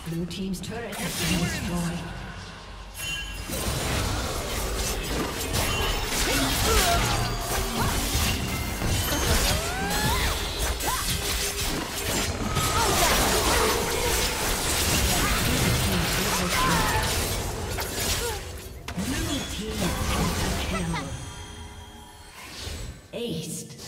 Blue team's turret has been destroyed. Blue team kill. Aced.